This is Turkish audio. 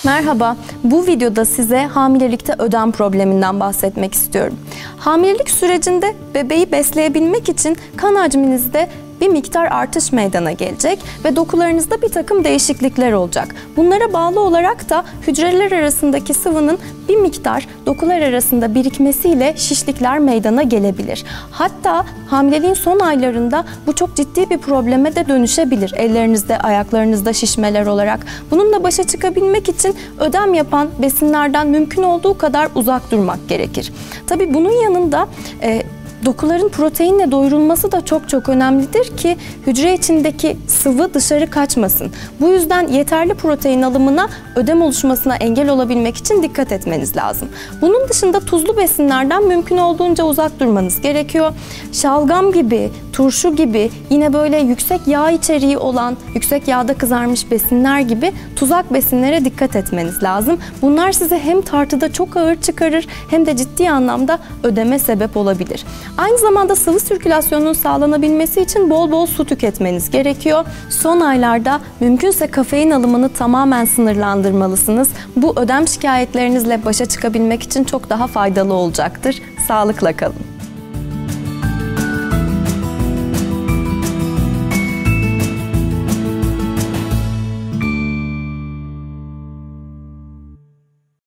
Merhaba, bu videoda size hamilelikte ödem probleminden bahsetmek istiyorum. Hamilelik sürecinde bebeği besleyebilmek için kan hacminizde bir miktar artış meydana gelecek ve dokularınızda bir takım değişiklikler olacak. Bunlara bağlı olarak da hücreler arasındaki sıvının bir miktar dokular arasında birikmesiyle şişlikler meydana gelebilir. Hatta hamileliğin son aylarında bu çok ciddi bir probleme de dönüşebilir. Ellerinizde, ayaklarınızda şişmeler olarak. Bununla başa çıkabilmek için ödem yapan besinlerden mümkün olduğu kadar uzak durmak gerekir. Tabii bunun yanında dokuların proteinle doyurulması da çok önemlidir ki hücre içindeki sıvı dışarı kaçmasın. Bu yüzden yeterli protein alımına, ödem oluşmasına engel olabilmek için dikkat etmeniz lazım. Bunun dışında tuzlu besinlerden mümkün olduğunca uzak durmanız gerekiyor. Şalgam gibi, turşu gibi, yine böyle yüksek yağ içeriği olan, yüksek yağda kızarmış besinler gibi tuzak besinlere dikkat etmeniz lazım. Bunlar sizi hem tartıda çok ağır çıkarır hem de ciddi anlamda ödeme sebep olabilir. Aynı zamanda sıvı sirkülasyonunun sağlanabilmesi için bol bol su tüketmeniz gerekiyor. Son aylarda mümkünse kafein alımını tamamen sınırlandırmalısınız. Bu ödem şikayetlerinizle başa çıkabilmek için çok daha faydalı olacaktır. Sağlıkla kalın.